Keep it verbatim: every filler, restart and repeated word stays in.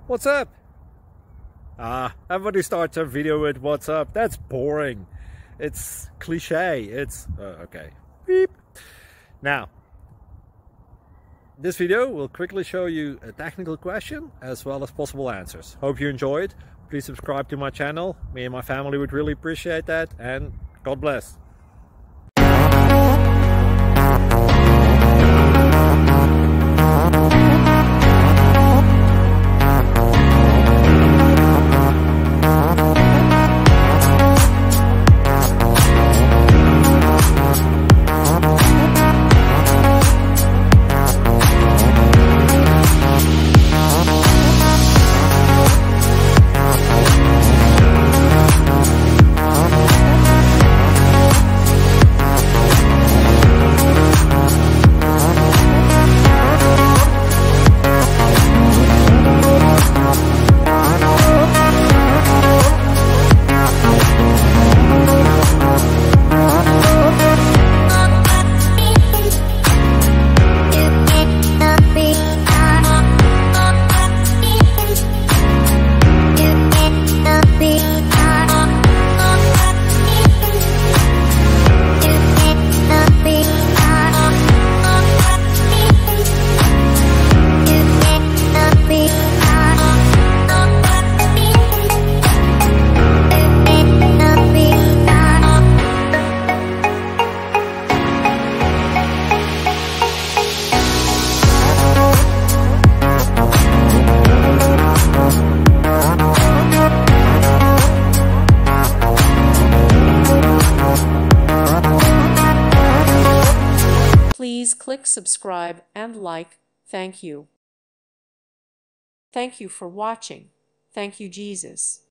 What's up? Ah, everybody starts a video with what's up. That's boring. It's cliche. It's uh, okay. Beep. Now, this video will quickly show you a technical question as well as possible answers. Hope you enjoyed. Please subscribe to my channel. Me and my family would really appreciate that, and God bless. Please click subscribe and like. Thank you. Thank you for watching. Thank you, Jesus.